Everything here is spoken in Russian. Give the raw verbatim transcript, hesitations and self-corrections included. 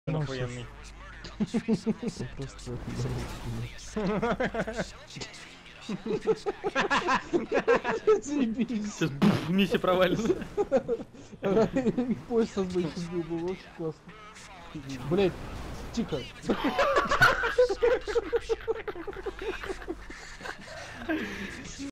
охуенный. Заебись. Миссия провалена. Поезд со сбоку сбил, было очень классно. Блять, тихо.